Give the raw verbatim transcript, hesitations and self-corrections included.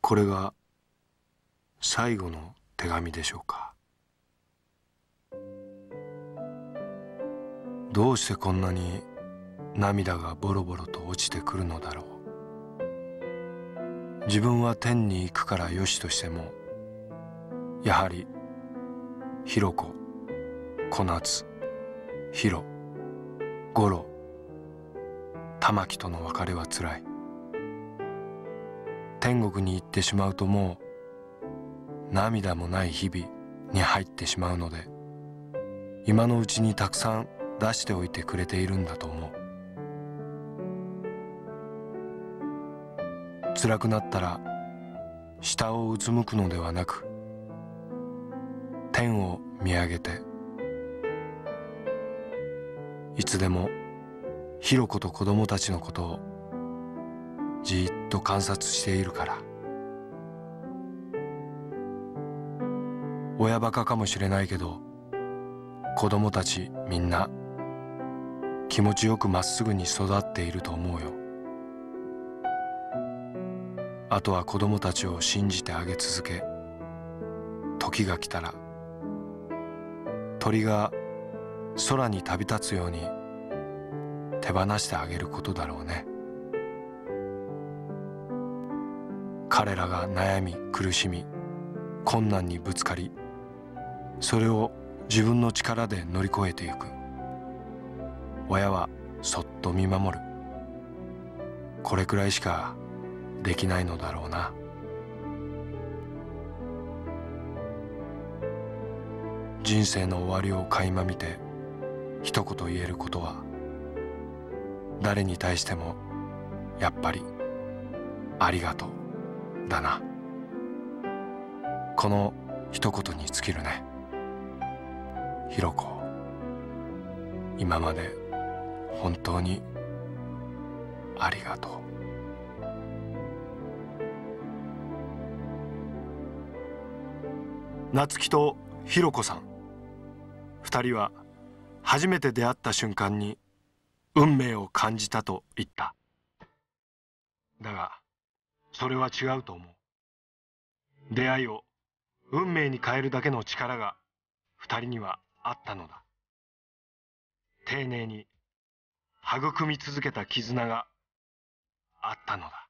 これが最後の手紙でしょうか。どうしてこんなに涙がボロボロと落ちてくるのだろう。自分は天に行くからよしとしても、やはりひろこ、小夏、ひろ、五郎、玉木との別れはつらい。天国に行ってしまうともう涙もない日々に入ってしまうので、今のうちにたくさん出しておいてくれているんだと思う。辛くなったら下をうつむくのではなく、天を見上げて、いつでもひろこと子供たちのことをじーっと観察しているから。親バカかもしれないけど、子供たちみんな気持ちよくまっすぐに育っていると思うよ。あとは子供たちを信じてあげ続け、時が来たら鳥が空に旅立つように手放してあげることだろうね。彼らが悩み苦しみ困難にぶつかり、それを自分の力で乗り越えていく。親はそっと見守る。これくらいしかできないのだろうな。人生の終わりを垣間見て一言言えることは、誰に対してもやっぱりありがとうだな。この一言に尽きるね。ひろこ、今まで本当にありがとう。夏希とひろこさん、二人は初めて出会った瞬間に運命を感じたと言った。だがそれは違うと思う。出会いを運命に変えるだけの力が二人にはあったのだ。丁寧に育み続けた絆があったのだ。